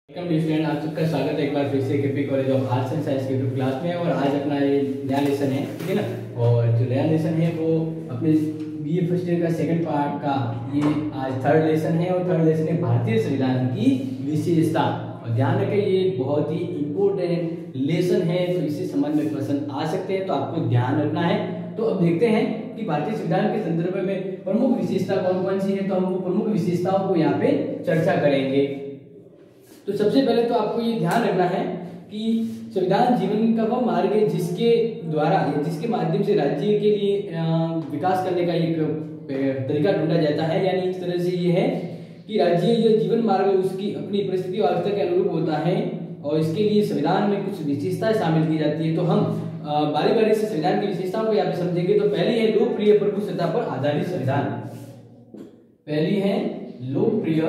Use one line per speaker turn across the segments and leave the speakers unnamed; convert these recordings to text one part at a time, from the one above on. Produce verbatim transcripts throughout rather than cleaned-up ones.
Welcome dear student, आप सबका स्वागत है एक बार फिर से KP college of arts and science के यूट्यूब क्लास में। और आज अपना ये नया लेसन है, ठीक है ना। और जो नया लेसन है वो अपने बीए फर्स्ट ईयर का सेकंड पार्ट का ये आज थर्ड लेसन है। और थर्ड लेसन है भारतीय संविधान की विशेषता। और ध्यान रखें ये बहुत ही इम्पोर्टेंट लेसन है, तो इसे समझ में क्वेश्चन आ सकते हैं, तो आपको ध्यान रखना है। तो अब देखते हैं कि भारतीय संविधान के संदर्भ में प्रमुख विशेषता कौन कौन सी है। तो हम वो प्रमुख विशेषताओं को यहाँ पे चर्चा करेंगे। तो सबसे पहले तो आपको ये ध्यान रखना है कि संविधान जीवन का वो मार्ग है जिसके द्वारा या जिसके माध्यम से राज्य के लिए विकास करने का एक तरीका ढूंढा जाता है। यानी इस तरह से ये है कि राज्य या जीवन मार्ग उसकी अपनी परिस्थिति और अवस्था के अनुरूप होता है, और इसके लिए संविधान में कुछ विशेषताएं शामिल की जाती है। तो हम बारी बारी से संविधान की विशेषताओं को यहाँ पे समझेंगे। तो पहली है लोकप्रिय प्रभुसत्ता पर आधारित संविधान। पहली है लोकप्रिय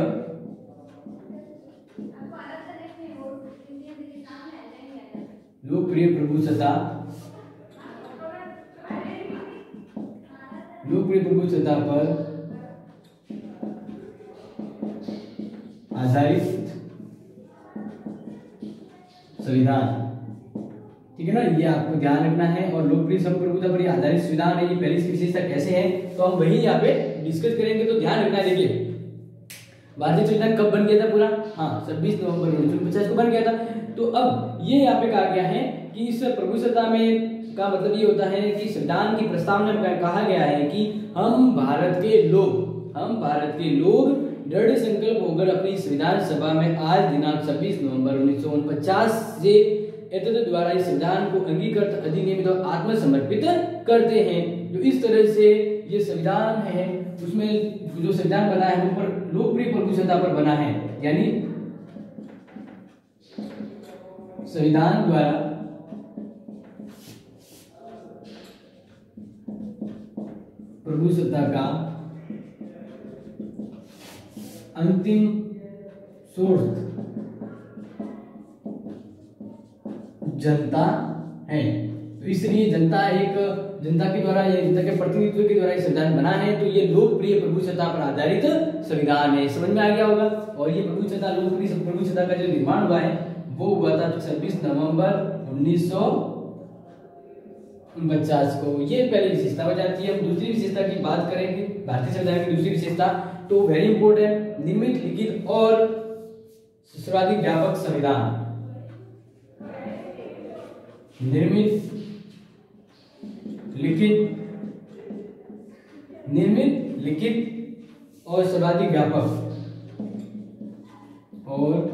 लोकप्रिय प्रभुसत्ता लोकप्रिय प्रभुसत्ता पर आधारित संविधान, ठीक है ना। ये आपको ध्यान रखना है। और लोकप्रिय संप्रभुता पर आधारित संविधान है, ये पहली विशेषता कैसे है तो हम वही यहाँ पे डिस्कस करेंगे। तो ध्यान रखना है। देखिए भारतीय संविधान कब बन गया था पूरा, हाँ छब्बीस नवंबर उन्नीस सौ पचास को बन गया था। तो अब ये यहाँ पे कहा गया है कि इस प्रभुसत्ता में का मतलब ये होता है कि संविधान की प्रस्तावना में कहा गया है कि हम भारत के लोग हम भारत के लोग दृढ़ संकल्प होकर अपनी संविधान सभा में आज दिनांक छब्बीस नवंबर उन्नीस सौ उनपचास से एतद द्वारा इस संविधान को अंगीकृत अधिनियमित और आत्मसमर्पित करते हैं। जो इस तरह से ये संविधान है उसमें जो संविधान बना है वो पर लोकप्रिय प्रभुसत्ता पर बना है। यानी संविधान द्वारा प्रभुसत्ता का अंतिम सोर्स जनता है। तो इसलिए जनता एक जनता के द्वारा या जनता के प्रतिनिधित्व के द्वारा संविधान बना है। तो ये लोकप्रिय प्रभुसत्ता पर आधारित संविधान है। समझ में आ गया होगा। और ये प्रभुसत्ता लोकप्रिय प्रभुसत्ता का जो निर्माण हुआ है वो हुआ था छब्बीस नवंबर उन्नीस सौ उनचास को। ये पहली विशेषता हो जाती है। हम दूसरी विशेषता की बात करेंगे। भारतीय संविधान की दूसरी विशेषता तो वेरी इंपॉर्टेंट, निर्मित, लिखित और सर्वाधिक व्यापक संविधान। निर्मित, लिखित निर्मित लिखित और सर्वाधिक व्यापक और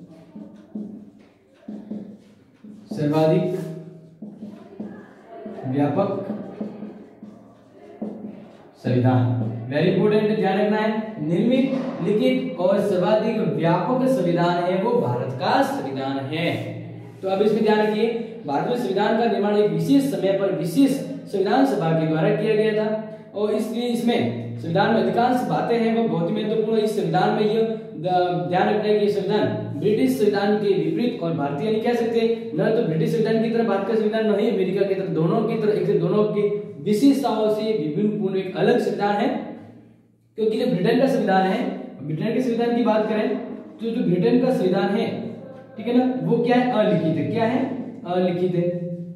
सर्वाधिक व्यापक संविधान। वेरी इंपोर्टेंट, ध्यान रखना है। निर्मित, लिखित और सर्वाधिक व्यापक संविधान है वो भारत का संविधान है। तो अब इसमें ध्यान रखिए, भारत में संविधान का निर्माण एक विशेष समय पर विशेष संविधान सभा के द्वारा किया गया था। और इसलिए इसमें संविधान में अधिकांश बातें हैं वो बहुत ही महत्वपूर्ण। इस संविधान में ये ध्यान रखना है कि संविधान ब्रिटिश संविधान के विपरीत और भारतीय नहीं कह सकते, न तो ब्रिटिश संविधान की तरह भारत का संविधान, न ही अमेरिका की तरह, दोनों की तरह एक दोनों के विशेषताओं से विभिन्न पूर्ण एक अलग संविधान है। क्योंकि जो ब्रिटेन का संविधान है, ब्रिटेन के संविधान की बात करें तो जो ब्रिटेन का संविधान है, ठीक है ना, वो क्या है, अलिखित है। क्या है, अलिखित है।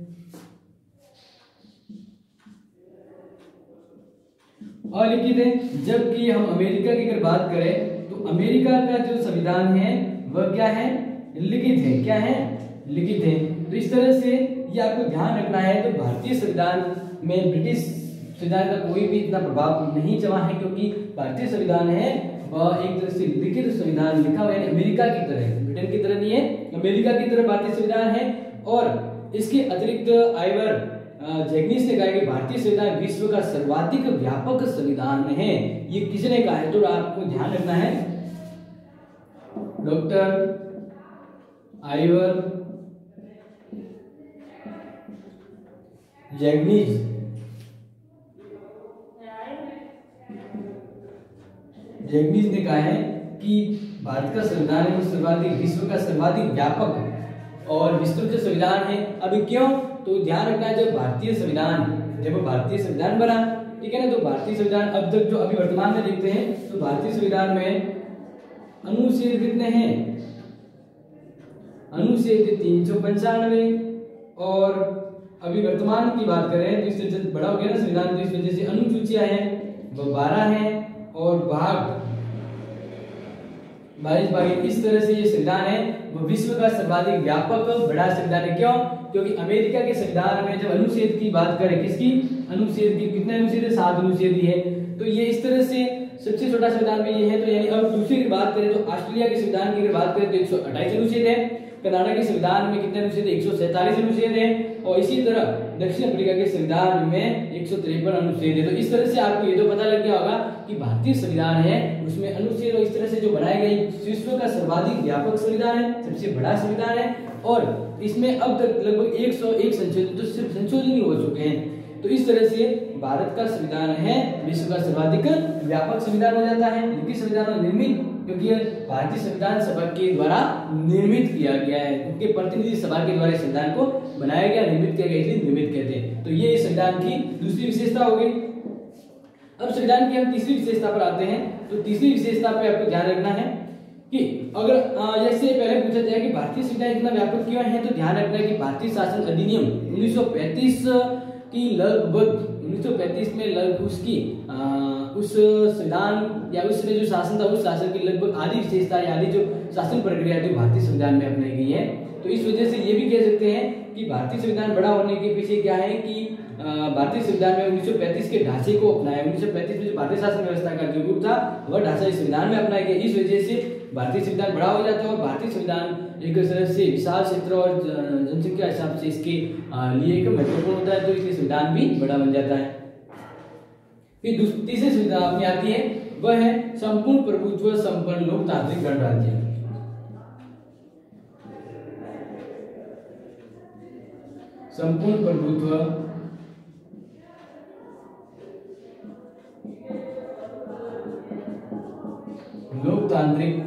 अलिखित है। जबकि हम अमेरिका की अगर बात करें तो अमेरिका का जो संविधान है वह क्या है, लिखित है। क्या है, लिखित है। तो इस तरह से ये आपको ध्यान रखना है। तो भारतीय संविधान में ब्रिटिश संविधान का कोई भी इतना प्रभाव नहीं जमा है, क्योंकि भारतीय संविधान है वह एक तरह से लिखित संविधान लिखा हुआ है। अमेरिका की तरह, ब्रिटेन की तरह नहीं है, अमेरिका की तरह भारतीय संविधान है। और इसके अतिरिक्त आइवर जैगनीज ने कहा कि भारतीय संविधान विश्व का सर्वाधिक व्यापक संविधान है। ये किसने कहा है तो आपको ध्यान रखना है, डॉक्टर आइवर जैगनीज जैगनीज ने कहा है कि भारत का संविधान है वो सर्वाधिक विश्व का सर्वाधिक व्यापक और विस्तृत संविधान है। अभी क्यों, तो ध्यान रखना है जब भारतीय संविधान जब भारतीय संविधान बना, ठीक है ना, तो भारतीय संविधान अब तक जो अभी वर्तमान में देखते हैं तो भारतीय संविधान में अनुच्छेद कितने हैं, अनुच्छेद तीन सौ पंचानवे। और अभी वर्तमान की बात करें तो इससे बड़ा हो गया ना संविधान, तो इस वजह से अनुसूचियां हैं वो बारह हैं और भाग बाईस भाग। इस तरह से ये संविधान है वो विश्व का सर्वाधिक व्यापक बड़ा संविधान है। क्यों? क्योंकि अमेरिका के संविधान में जब अनुच्छेद की बात करें, किसकी? अनुच्छेद की, कितने अनुच्छेद है? सात अनुच्छेद ही है। तो ये इस तरह से सबसे छोटा संविधान भी ये है। तो यानी अब दूसरी की बात करें तो ऑस्ट्रेलिया के संविधान की अगर बात करें तो एक सौ अट्ठाईस अनुच्छेद है। कनाडा के संविधान में कितने अनुच्छेद है? एक सौ सैंतालीस अनुच्छेद है। और इसी तरह दक्षिण अफ्रीका के संविधान में एक सौ तिरपन अनुच्छेद है। तो इस तरह से आपको ये तो पता लग गया होगा कि भारतीय संविधान है उसमें अनुच्छेद और इस तरह से जो बनाए गए विश्व का सर्वाधिक व्यापक संविधान है, सबसे बड़ा संविधान है। और इसमें अब तक लगभग एक सौ एक संशोधन तो सिर्फ संशोधन ही हो चुके हैं। तो इस तरह से भारत का संविधान है विश्व का सर्वाधिक व्यापक संविधान हो जाता है। क्योंकि संविधान निर्मित क्योंकि भारतीय संविधान सभा के द्वारा निर्मित किया गया है, उनके प्रतिनिधि सभा के द्वारा संविधान को बनाया गया, निर्मित किया गया, इसलिए निर्मित कहते हैं। तो ये संविधान की दूसरी विशेषता हो गई। अब संविधान की हम तीसरी विशेषता पर आते हैं। तो तीसरी विशेषता पे आपको ध्यान रखना है कि अगर जैसे पहले पूछा जाए कि भारतीय संविधान इतना व्यापक क्यों है, तो ध्यान रखना है कि भारतीय शासन अधिनियम उन्नीस सौ पैंतीस की लगभग उन्नीस सौ पैंतीस में लगभग उसकी आ, उस संविधान या उसमें जो शासन था उस शासन की लगभग आधी विशेषता या आधी जो शासन प्रक्रिया जो भारतीय संविधान में अपनाई गई है। तो इस वजह से ये भी कह सकते हैं कि भारतीय संविधान बड़ा होने के पीछे क्या है कि भारतीय संविधान में उन्नीस सौ पैंतीस के ढांचे को अपनाया। उन्नीस सौ पैंतीस में जो भारतीय शासन व्यवस्था का जो रूप था वह ढांचा इस संविधान में अपनाया गया। इस वजह से भारतीय संविधान बड़ा हो जाता है और भारतीय संविधान एक तरह से विशाल क्षेत्र और जनसंख्या हिसाब से इसके लिए एक महत्वपूर्ण होता है, तो इसलिए संविधान भी बड़ा बन जाता है। फिर तीसरी सुविधा अपनी आती है वह है संपूर्ण प्रभुत्व संपन्न लोकतांत्रिक गणराज्य। संपूर्ण प्रभुत्व लोकतांत्रिक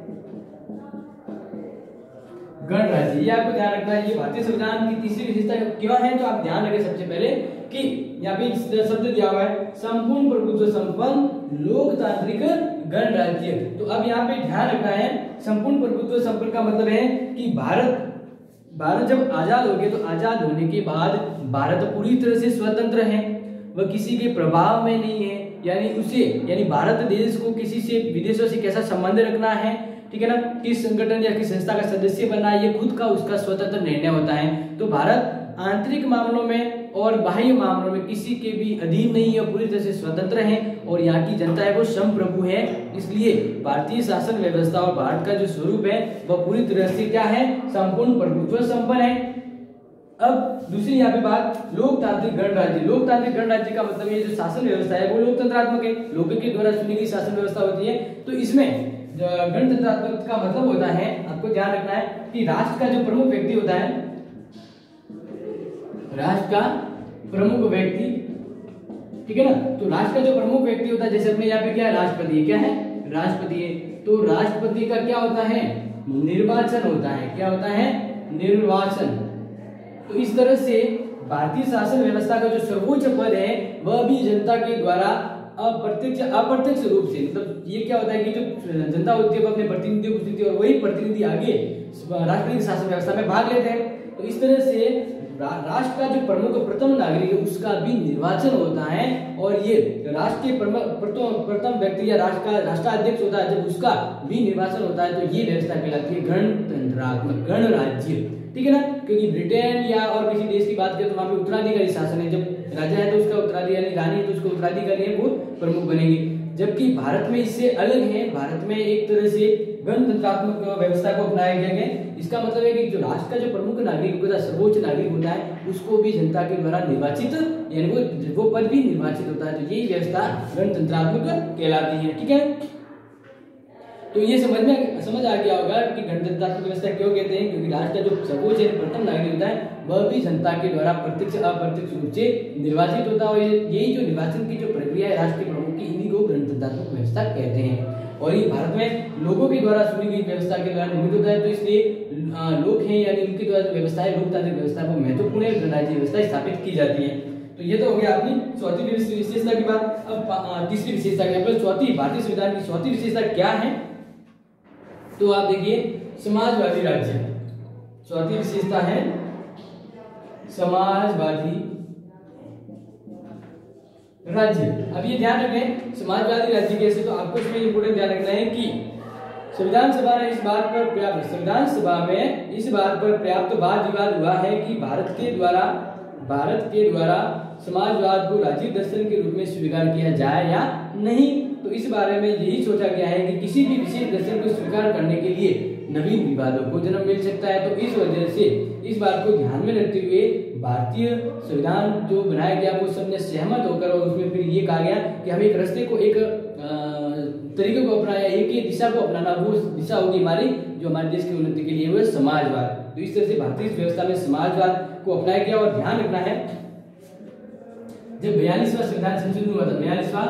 गणराज्य, ये आपको ध्यान रखना है। ये भारतीय संविधान की तीसरी विशेषता क्यों है, तो आप ध्यान रखें सबसे पहले कि यहाँ पे शब्द दिया हुआ है संपूर्ण प्रभुत्व संपन्न लोकतांत्रिक गणराज्य। तो अब यहाँ पे ध्यान रखना है संपूर्ण प्रभुत्व संपन्न का मतलब है कि भारत भारत जब आजाद हो गया तो आजाद होने के बाद भारत पूरी तरह से स्वतंत्र है, वह किसी के प्रभाव में नहीं है। यानी उसे यानी भारत देश को किसी से विदेशों से कैसा संबंध रखना है, ठीक है ना, किस संगठन या किस संस्था का सदस्य बनना है, ये खुद का उसका स्वतंत्र निर्णय होता है। तो भारत आंतरिक मामलों में और बाह्य मामलों में किसी के भी अधीन नहीं है, पूरी तरह से स्वतंत्र है। और यहाँ की जनता है वो संप्रभु है। इसलिए भारतीय शासन व्यवस्था और भारत का जो स्वरूप है वह पूरी तरह से क्या है, संपूर्ण प्रभुत्व संपन्न है। अब दूसरी यहाँ पे बात लोकतांत्रिक गणराज्य। लोकतांत्रिक गणराज्य का मतलब ये जो शासन व्यवस्था है वो लोकतंत्रात्मक है, लोगों के द्वारा चुनी गई शासन व्यवस्था होती है। तो इसमें गणतंत्रात्मक का मतलब होता है, आपको ध्यान रखना है कि राष्ट्र का जो प्रमुख व्यक्ति होता है, राष्ट्र का प्रमुख व्यक्ति, ठीक है ना, तो राष्ट्र का जो प्रमुख व्यक्ति होता है, जैसे अपने यहाँ पे क्या है, राष्ट्रपति। क्या है, राष्ट्रपति है। तो राष्ट्रपति का क्या होता है, निर्वाचन होता है। क्या होता है, निर्वाचन। तो इस तरह से भारतीय शासन व्यवस्था का जो सर्वोच्च पद है वह भी जनता के द्वारा अप्रत्यक्ष अप्रत्यक्ष रूप से, मतलब ये क्या होता है कि जो जनता होती है वो अपने प्रतिनिधियों को चुनती है और वही प्रतिनिधि आगे राष्ट्रपति शासन व्यवस्था में भाग लेते हैं। तो इस तरह से रा, राष्ट्र का जो प्रमुख प्रथम नागरिक है उसका भी निर्वाचन होता है। और ये राष्ट्र के प्रथम व्यक्ति या राष्ट्र का राष्ट्राध्यक्ष होता है, जब उसका भी निर्वाचन होता है तो ये व्यवस्था कहलाती है गणतंत्रात्मक गणराज्य, ठीक है ना। क्योंकि ब्रिटेन या और किसी देश की बात करें तो वहां पे उत्तराधिकारी शासन है, जब राजा है तो उसका उत्तराधिकारी, रानी है तो उसका उत्तराधिकारी है वो प्रमुख बनेंगे। जबकि भारत में इससे अलग है, भारत में एक तरह से गणतंत्रात्मक व्यवस्था को अपनाया गया है। इसका मतलब है कि जो राष्ट्र का जो प्रमुख नागरिक होता है, सर्वोच्च नागरिक होता है, उसको भी जनता के द्वारा निर्वाचित, यानी वो वो पद भी निर्वाचित होता है। तो यही व्यवस्था गणतंत्रात्मक कहलाती है, ठीक है। तो ये समझ में समझ आ गया होगा कि गणतंत्रात्मक व्यवस्था क्यों कहते हैं, क्योंकि राष्ट्र का जो सर्वोच्च प्रथम नागरिक होता है वह भी जनता के द्वारा प्रत्यक्ष अप्रत्यक्ष रूप से निर्वाचित होता है। और यही जो निर्वाचन की जो प्रक्रिया है राष्ट्र के प्रमुख की, इन्हीं को गणतंत्रात्मक व्यवस्था कहते हैं। और ये भारत में लोगों के द्वारा चुनी गई व्यवस्था के द्वारा निर्मित होता है। तो इसलिए लोग हैं यानी उनके द्वारा व्यवस्था है, लोकतांत्रिक व्यवस्था को महत्वपूर्ण गणराज्य व्यवस्था स्थापित की जाती है। तो ये तो हो गया अपनी चौथी विशेषता की बात। अब तीसरी विशेषता की, चौथी भारतीय संविधान की चौथी विशेषता क्या है, तो आप देखिए समाजवादी राज्य। चौथी विशेषता है समाजवादी राज्य। अब ये ध्यान रखें समाजवादी राज्य कैसे, तो आपको इसमें इंपोर्टेंट ध्यान रखना है कि संविधान सभा ने इस बात पर पर्याप्त संविधान सभा में इस बात पर पर्याप्त वाद विवाद हुआ है कि भारत के द्वारा भारत के द्वारा समाजवाद को राज्य दर्शन के रूप में स्वीकार किया जाए या नहीं। तो इस बारे में यही सोचा गया है कि किसी भी विशेष दर्शन को स्वीकार करने के लिए नवीन विवादों को जन्म मिल सकता है। तो इस वजह से इस बात को ध्यान में रखते हुए भारतीय संविधान जो बनाया गया वो सबने सहमत होकर और उसमें फिर ये कहा गया कि हम एक रास्ते को एक तरीके को अपनाया, एक ही दिशा को अपनाना, वो दिशा होगी हमारी जो हमारे देश की उन्नति के लिए वो है समाजवाद। तो इस तरह से भारतीय व्यवस्था में समाजवाद को अपनाया गया। और ध्यान रखना है जब बयालीसवां संविधान संशोधन हुआ था, बयालीसवां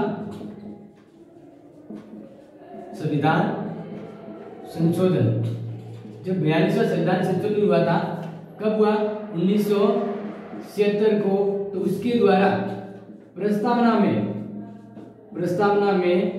संविधान संशोधन जब बयालीसवां संविधान संशोधन हुआ था, कब हुआ? उन्नीस सौ छिहत्तर को। तो उसके द्वारा प्रस्तावना में प्रस्तावना में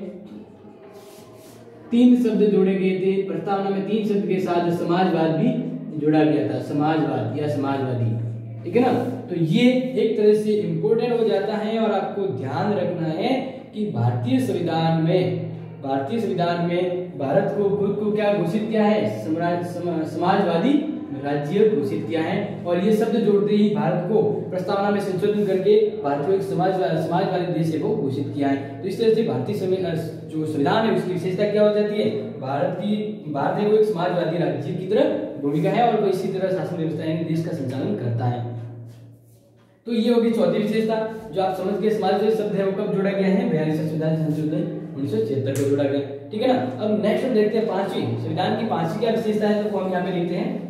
तीन शब्द जोड़े गए थे। प्रस्तावना में तीन शब्द के साथ समाजवाद भी जोड़ा गया था, समाजवाद या समाजवादी, ठीक है ना। तो ये एक तरह से इंपॉर्टेंट हो जाता है और आपको ध्यान रखना है कि भारतीय संविधान में भारतीय संविधान में भारत को खुद को क्या घोषित किया है? समा, समाजवादी राज्य घोषित किया है। और ये शब्द जोड़ते ही भारत को प्रस्तावना में संशोधन करके भारत को एक समाजवादी समाजवादी देश को घोषित किया है। तो इस तरह से भारतीय जो संविधान है उसकी विशेषता क्या हो जाती है? भारत की भारत है वो एक समाजवादी राज्य की तरह भूमिका है और वो इसी तरह शासन व्यवस्था यानी देश का संचालन करता है। तो ये होगी चौथी विशेषता जो आप समझ गए। समाजवादी शब्द है वो कब जोड़ा गया है? बयालीसवें संविधान संशोधन उन्नीस सौ छिहत्तर को जोड़ा गया, ठीक है ना। अब नेक्स्ट हम देखते हैं पांचवी संविधान की पांचवी क्या विशेषता है, तो हम यहाँ पे लिखते हैं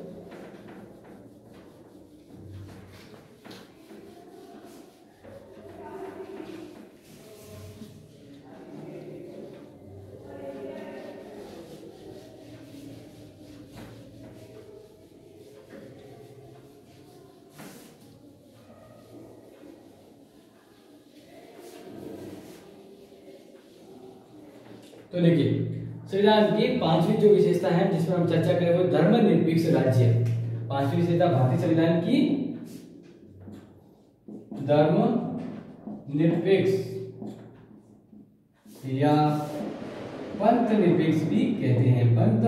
तो देखिए संविधान की पांचवी जो विशेषता है जिसमें हम चर्चा करें वो धर्मनिरपेक्ष राज्य। पांचवी विशेषता भारतीय संविधान की धर्मनिरपेक्ष या पंथ निरपेक्ष भी कहते हैं, पंथ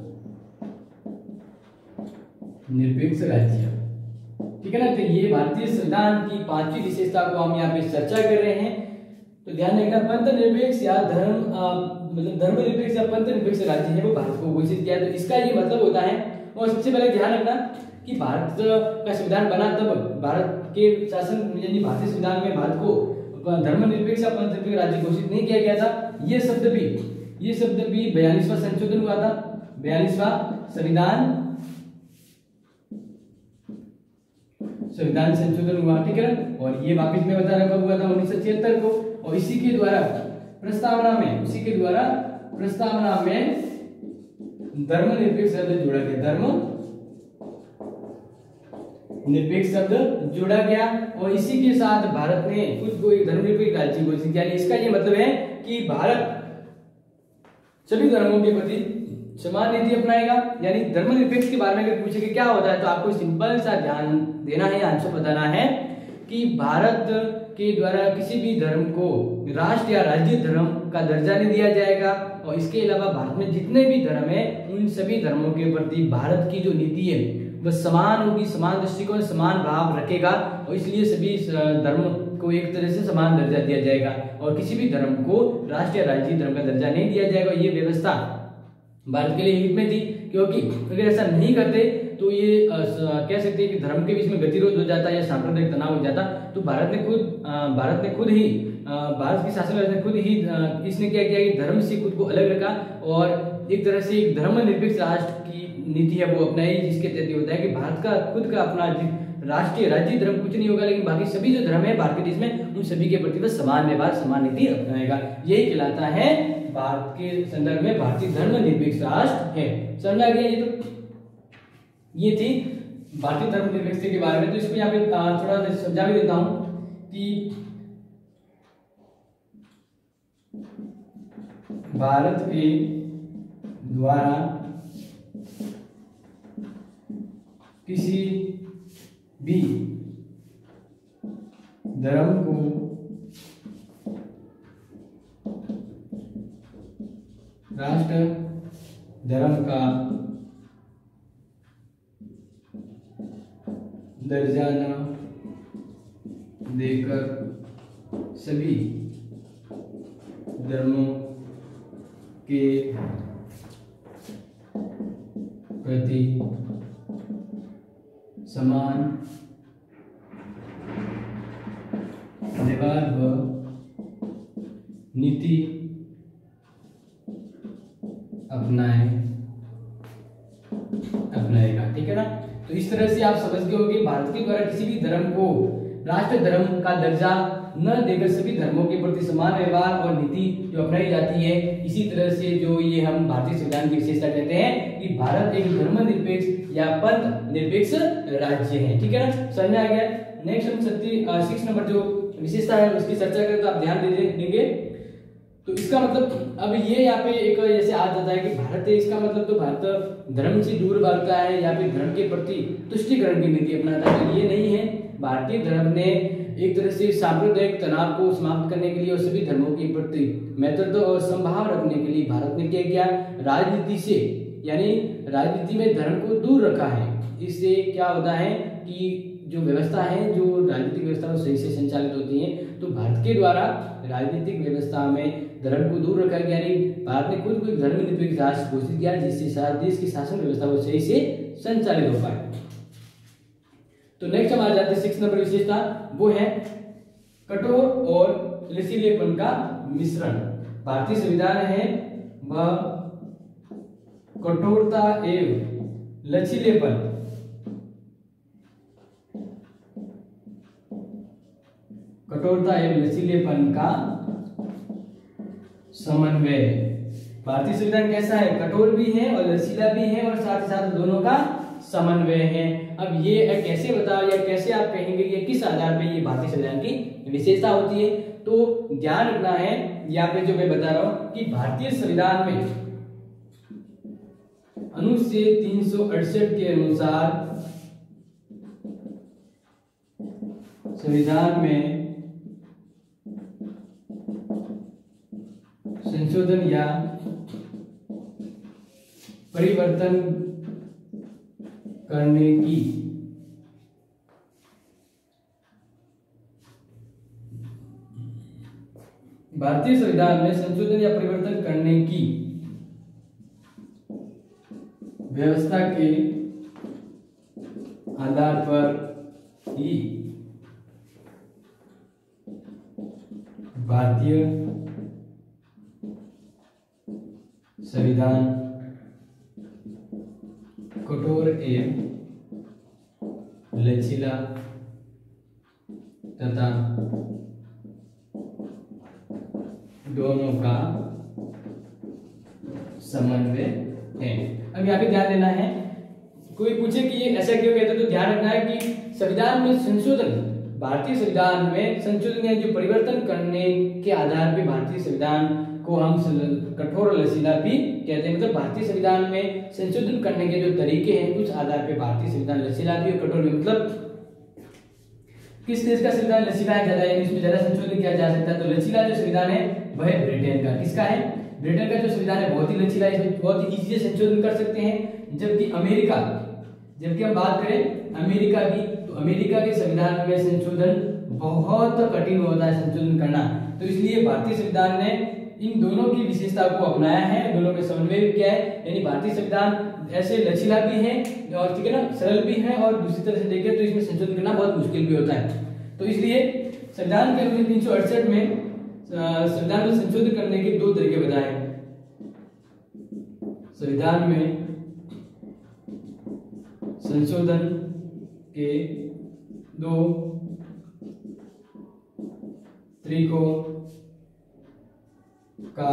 निरपेक्ष राज्य, ठीक है ना। तो ये भारतीय संविधान की पांचवी विशेषता को हम यहाँ पे चर्चा कर रहे हैं। तो ध्यान रखना पंथ निरपेक्ष या धर्म मतलब धर्मनिरपेक्ष या पंथ निरपेक्ष राज्य है वो भारत को घोषित किया। तो इसका ये मतलब होता है, और सबसे पहले ध्यान रखना कि भारत का संविधान बना तब भारत के शासन यानी भारतीय संविधान में भारत को धर्मनिरपेक्ष या पंथ निरपेक्ष राज्य घोषित नहीं किया गया था। ये शब्द भी ये शब्द भी बयालीसवां संशोधन हुआ था, बयालीसवां संविधान संविधान संशोधन हुआ, ठीक है ना। और ये वापिस में बता रहा कब हुआ था? उन्नीस सौ छिहत्तर को। और इसी के द्वारा प्रस्तावना में उसी के द्वारा प्रस्तावना में धर्मनिरपेक्ष शब्द जोड़ा गया, धर्म निरपेक्ष शब्द जोड़ा गया। और इसी के साथ भारत ने खुद को एक धर्मनिरपेक्ष राज्य घोषित किया। इसका ये मतलब है कि भारत सभी धर्मों के प्रति समान नीति अपनाएगा। यानी धर्मनिरपेक्ष के बारे में अगर पूछे कि क्या होता है तो आपको सिंपल सा ध्यान देना है, आंसर बताना है कि भारत के द्वारा किसी भी धर्म को राष्ट्र या राज्य धर्म का दर्जा नहीं दिया जाएगा। और इसके अलावा भारत में जितने भी धर्म है उन सभी धर्मों के प्रति भारत की जो नीति है वह समान होगी, समान दृष्टिकोण, समान भाव रखेगा। और इसलिए सभी धर्म को एक तरह से समान दर्जा दिया जाएगा और किसी भी धर्म को राष्ट्र या राज्य धर्म का दर्जा नहीं दिया जाएगा। ये व्यवस्था भारत के लिए हित में थी, क्योंकि अगर ऐसा नहीं करते तो ये आ, कह सकते हैं कि धर्म के बीच में गतिरोध हो जाता या सांप्रदायिक तनाव हो जाता। तो भारत ने खुद आ, भारत ने खुद ही आ, भारत की शासन व्यवस्था ने खुद ही आ, इसने क्या किया कि धर्म से खुद को अलग रखा और एक तरह से एक धर्मनिरपेक्ष राष्ट्र की नीति है वो अपनाई, जिसके तहत ये होता है कि भारत का खुद का अपना राष्ट्रीय राज्य धर्म कुछ नहीं होगा, लेकिन बाकी सभी जो धर्म है भारत के देश में उन सभी के प्रति समान व्यवहार, समान नीति अपनाएगा। यही कहलाता है भारत के संदर्भ में भारतीय धर्मनिरपेक्ष राष्ट्र है। समझ आ गया? ये तो ये थी भारतीय धर्मनिरपेक्षता के बारे में। तो इसको यहाँ पे थोड़ा समझा भी देता हूं कि भारत के द्वारा किसी भी धर्म को राष्ट्र धर्म का दर्जा न देकर सभी धर्मों के प्रति समान व्यवहार व नीति अपनाए अपनाएगा। ठीक है ना। तो इस तरह से आप समझ गए हो कि भारत के द्वारा किसी भी धर्म को राष्ट्र धर्म का दर्जा न देकर सभी धर्मों के प्रति समान व्यवहार और नीति जो अपनाई जाती है। इसी तरह से जो ये हम भारतीय संविधान की विशेषता कहते हैं कि भारत एक धर्मनिरपेक्ष या पंथ निरपेक्ष राज्य है। ठीक है ना, समझ में आ गया। नेक्स्ट हम सिक्स नंबर जो विशेषता है उसकी चर्चा करें तो आप ध्यान दे देंगे। तो इसका मतलब अब ये यहाँ पे एक जैसे आ जाता है कि भारत है, इसका मतलब तो भारत धर्म से दूर भागता है या फिर धर्म के प्रति तुष्टिकरण की नीति अपनाता है। तो ये नहीं है। भारतीय धर्म ने एक तरह से सांप्रदायिक तनाव को समाप्त करने के लिए और सभी धर्मों के प्रति मैत्रित्व और संभाव रखने के लिए भारत ने क्या किया, राजनीति से यानी राजनीति में धर्म को दूर रखा है। इससे क्या होता है कि जो व्यवस्था है, जो राजनीतिक व्यवस्था वो सही से संचालित होती है। तो भारत के द्वारा राजनीतिक व्यवस्था में धर्म को दूर रखा गया, यानी भारत ने खुद को एक धर्मनिरपेक्ष राष्ट्र घोषित किया जिससे सारा देश की शासन व्यवस्था वो सही से संचालित हो पाए। तो नेक्स्ट हम आ जाते हैं सिक्स नंबर विशेषता, वो है कठोर और लचीलेपन का मिश्रण। भारतीय संविधान है वह कठोरता एवं लचीलेपन कठोरता एवं लचीलेपन का समन्वय। भारतीय संविधान कैसा है, कठोर भी है और लचीला भी है और साथ ही साथ दोनों का समन्वय है। अब ये कैसे बताओ या कैसे आप कहेंगे ये किस आधार पे ये भारतीय संविधान की विशेषता होती है। तो ध्यान रखना है यहाँ पे जो मैं बता रहा हूं कि भारतीय संविधान में अनुच्छेद तीन सौ अड़सठ के अनुसार संविधान में संशोधन या परिवर्तन करने की भारतीय संविधान में संशोधन या परिवर्तन करने की व्यवस्था के आधार पर ही भारतीय संविधान कठोर एवं लचीला तथा दोनों का समन्वय है। अब यहाँ पे ध्यान देना है, कोई पूछे कि ये ऐसा क्यों कहते हैं तो ध्यान रखना है कि संविधान में संशोधन, भारतीय संविधान में संशोधन या जो परिवर्तन करने के आधार पे भारतीय संविधान को हम कठोर और लचीला भी कहते हैं। मतलब भारतीय संविधान में संशोधन करने के जो तरीके हैं उस आधार पे भारतीय संविधान लचीला भी और कठोर भी। मतलब किस देश का संविधान लचीला है ज्यादा, यानी इसमें ज्यादा संशोधन किया जा सकता है। तो लचीला जो संविधान है वह है ब्रिटेन का। किसका है, ब्रिटेन का जो संविधान है बहुत ही लचीला है, इसमें बहुत ही इजी से संशोधन कर सकते हैं। जबकि अमेरिका, जबकि हम बात करें अमेरिका की, तो अमेरिका के संविधान में संशोधन बहुत कठिन होता है संशोधन करना। तो इसलिए भारतीय संविधान ने इन दोनों की विशेषता को अपनाया है, दोनों में समन्वय किया है। यानी भारतीय संविधान ऐसे लचीला भी है और ठीक है ना, सरल भी है, और दूसरी तरह से देखें तो इसमें संशोधन करना बहुत मुश्किल भी होता है। तो इसलिए संविधान के अनुच्छेद तीन सौ अड़सठ में संविधान में संशोधन करने के दो तरीके बताए। संविधान में संशोधन के दो तरीकों का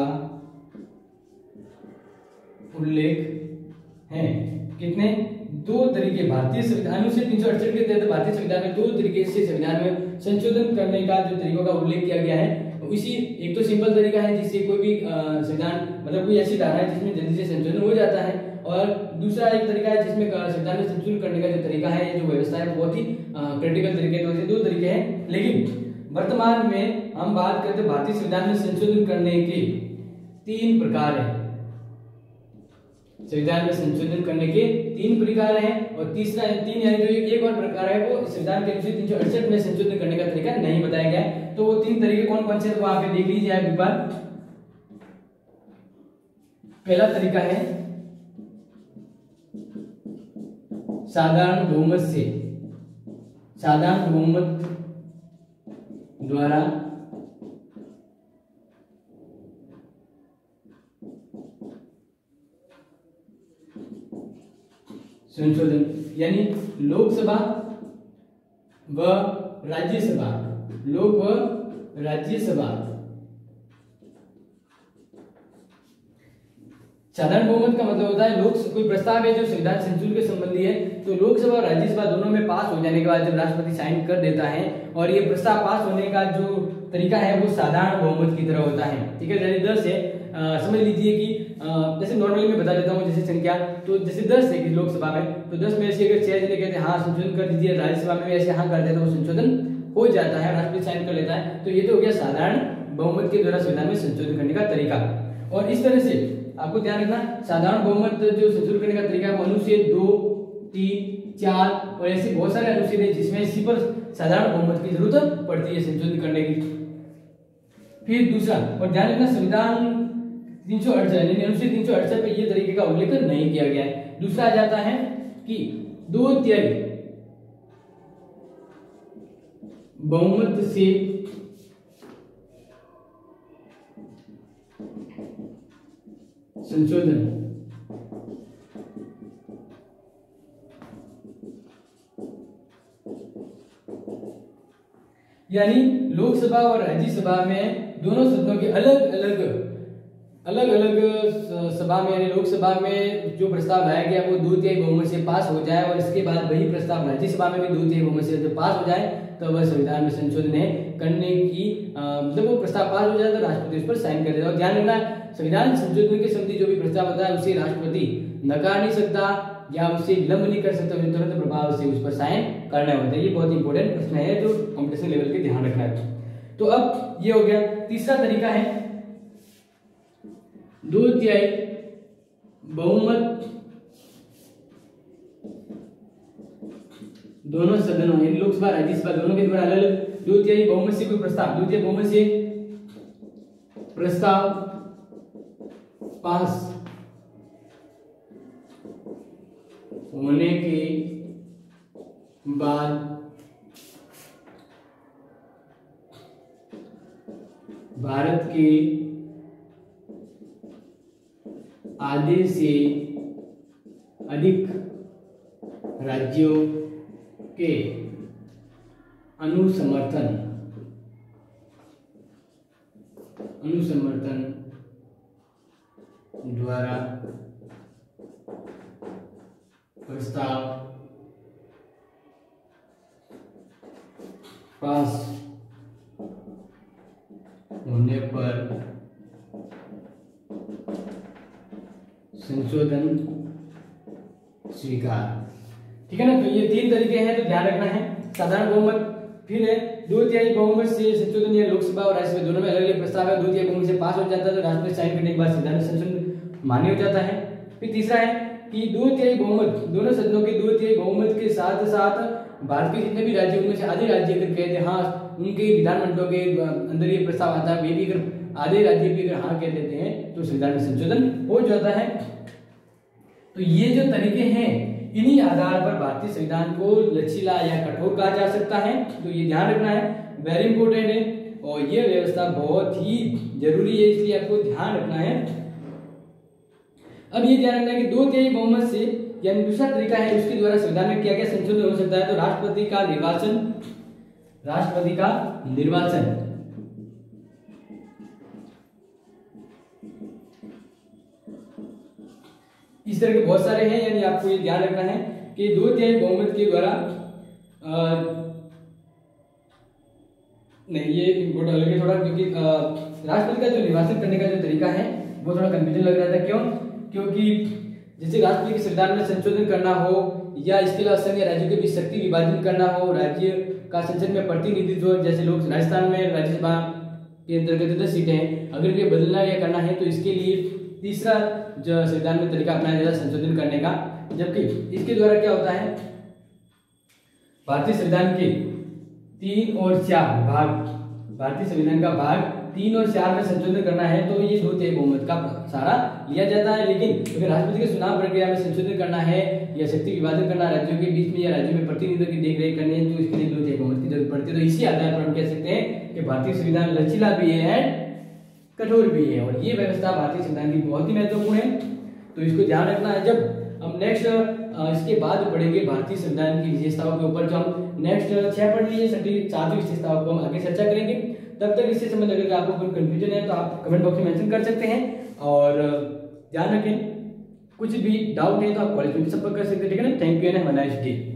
उल्लेख है। कितने, दो तरीके। भारतीय संविधान अनुच्छेद तीन सौ अड़सठ के तहत भारतीय संविधान में दो तरीके से संविधान में संशोधन करने का जो तरीकों का उल्लेख किया गया है। इसी एक तो सिंपल तरीका है जिससे कोई भी संविधान मतलब कोई ऐसी धारा है जिसमें जल्दी से संशोधन हो जाता है, और दूसरा एक तरीका है जिसमें संविधान में संशोधन करने का जो तरीका है, ये जो व्यवस्था है बहुत ही क्रिटिकल तरीके, तो दो तरीके हैं। लेकिन वर्तमान में हम बात करते हैं भारतीय संविधान में संशोधन करने के तीन प्रकार हैं। संविधान में संशोधन करने के तीन प्रकार हैं और तीसरा तीन यानी जो एक और प्रकार है वो संविधान के अनुच्छेद तीन सौ अड़सठ में संशोधन करने का तरीका नहीं बताया गया है। तो वो तीन तरीके कौन कौन से हैं, तो वहां पे देख लीजिए आप एक बार। पहला तरीका है साधारण बहुमत से, साधारण बहुमत द्वारा संशोधन, यानी लोकसभा व राज्यसभा, लोक व राज्यसभा साधारण बहुमत का मतलब होता है लोक कोई प्रस्ताव है जो संविधान संशोधन के संबंधी है, तो लोकसभा और राज्यसभा दोनों में पास हो जाने के बाद जब राष्ट्रपति साइन कर देता है और ये प्रस्ताव पास होने का जो तरीका है वो साधारण बहुमत की तरह होता है। ठीक है, जैसे दस है, आ, समझ लीजिए कि आ, जैसे नॉर्मली मैं बता देता हूँ, जैसे संख्या तो जैसे दस है कि लोकसभा में, तो दस में से अगर छह जने कहते हैं हाँ संशोधन कर दीजिए, राज्यसभा में ऐसे हाँ कर देते हैं तो वो संशोधन हो जाता है, राष्ट्रपति साइन कर लेता है। तो ये तो हो गया साधारण बहुमत के द्वारा संविधान में संशोधन करने का तरीका। और इस तरह से आपको ध्यान रखना, साधारण बहुमत जो संशोधन करने का तरीका है अनुच्छेद दो, तीन, चार और ऐसे बहुत सारे अनुच्छेद हैं जिसमें इसी पर साधारण बहुमत की जरूरत पड़ती है संशोधन करने की। फिर दूसरा, और ध्यान रखना संविधान तीन सौ अड़सठ यानी अनुच्छेद तीन सौ अड़सठ पे ये तरीके का उल्लेख नहीं किया गया है। दूसरा आ जाता है कि दो तिहाई बहुमत से संशोधन, यानी लोकसभा और राज्यसभा में दोनों सदनों के अलग अलग अलग अलग सभा में, यानी लोकसभा में जो प्रस्ताव लाया गया वो दो तिहाई बहुमत से पास हो जाए और इसके बाद वही प्रस्ताव राज्यसभा में भी दो तिहाई बहुमत से जब पास हो जाए तो वह संविधान में संशोधन करने की जब वो प्रस्ताव पास हो जाए तो राष्ट्रपति उस पर साइन कर देता है। ध्यान रखना, संविधान संशोधन के संबंधी जो भी प्रस्ताव होता है उसे राष्ट्रपति नकार नहीं सकता या उसे विलंब नहीं कर सकता, उसे तुरंत प्रभाव से उस पर साइन करना होता है। ये बहुत इंपॉर्टेंट प्रश्न है जो कॉम्पिटिशन लेवल के ध्यान रखना है। तो अब ये हो गया। तीसरा तरीका है दो तिहाई बहुमत दोनों सदनों यानी लोकसभा राज्यसभा दोनों के द्वारा अलग अलग दो तिहाई बहुमत से कोई प्रस्ताव दो तिहाई बहुमत से प्रस्ताव पास होने के बाद भारत के आधे से अधिक राज्यों के अनुसमर्थन अनुसमर्थन द्वारा प्रस्ताव पास होने पर संशोधन स्वीकार। ठीक है ना, तो ये तीन तरीके हैं तो ध्यान रखना है। साधारण बहुमत, फिर है दो तिहाई बहुमत से संशोधन, या लोकसभा और राज्यसभा दोनों में अलग अलग प्रस्ताव है, दो तिहाई बहुमत से पास हो जाता है तो राष्ट्रपति साइन करने के बाद संविधान में संशोधन मान्य हो जाता है। फिर तीसरा है कि दो तिहाई बहुमत दोनों सदनों के दो तिहाई बहुमत के साथ साथ भारत के जितने भी राज्य उनमें से आधे राज्य अगर कहते हैं हाँ उनके विधानमंडलों के अंदर ये प्रस्ताव आता है, वे भी अगर आधे राज्य भी अगर हाँ कह देते हैं तो संविधान में संशोधन हो जाता है। तो ये जो तरीके हैं इन्हीं आधार पर भारतीय संविधान को लचीला या कठोर कहा जा सकता है। तो ये ध्यान रखना है, वेरी इंपॉर्टेंट है और ये व्यवस्था बहुत ही जरूरी है, इसलिए आपको ध्यान रखना है। अब ये ध्यान रखना है कि दो तिहाई बहुमत से यानी दूसरा तरीका है उसके द्वारा संविधान में क्या क्या संशोधन हो सकता है। तो राष्ट्रपति का निर्वाचन, राष्ट्रपति का निर्वाचन इस तरह के बहुत सारे हैं, यानी आपको ये ध्यान रखना है कि दो तिहाई बहुमत के द्वारा नहीं ये इम्पोर्टेंट लगे थोड़ा, क्योंकि राष्ट्रपति का जो निर्वाचन करने का जो तरीका है वो थोड़ा कंफ्यूजन लग रहा था। क्यों? क्योंकि जैसे राष्ट्रपति के संविधान में संशोधन करना हो या इसके अलावा संघ या राज्यों के बीच शक्ति विभाजन करना हो, राज्य का संसद में प्रतिनिधित्व, जैसे लोग राजस्थान में राज्यसभा के अंतर्गत दस सीटें हैं, अगर ये बदलना या करना है तो इसके लिए तीसरा जो संविधान में तरीका अपनाया जाता है संशोधन करने का। जबकि इसके द्वारा क्या होता है, भारतीय संविधान के तीन और चार भाग, भारतीय संविधान का भाग तीन और चार में संशोधन करना है तो ये दो तिहाई बहुमत का सहारा लिया जाता है। लेकिन अगर राष्ट्रपति के चुनाव प्रक्रिया में संशोधन करना है या शक्ति विभाजन करना राज्यों के बीच में या राज्यों में प्रतिनिधित्व की देखरेख करनी है तो इसके लिए दो तिहाई बहुमत की जरूरत पड़ती है। तो इसी आधार पर हम कह सकते हैं कि भारतीय संविधान लचीला भी है, कठोर भी है, और ये व्यवस्था भारतीय संविधान की बहुत ही महत्वपूर्ण है। तो इसको ध्यान रखना है। जब हम नेक्स्ट इसके बाद पढ़ेंगे भारतीय संविधान की विशेषताओं के ऊपर, जो हम नेक्स्ट छह पढ़ लीजिए, छठी सातवीं विशेषताओं को हम आगे चर्चा करेंगे। तब तक इससे संबंध अगर आपको कोई कंफ्यूजन है तो आप कमेंट बॉक्स में मेंशन कर सकते हैं, और ध्यान रखें कुछ भी डाउट है तो आप कॉलेज में संपर्क कर सकते हैं। ठीक है ना। Thank you and have a nice day.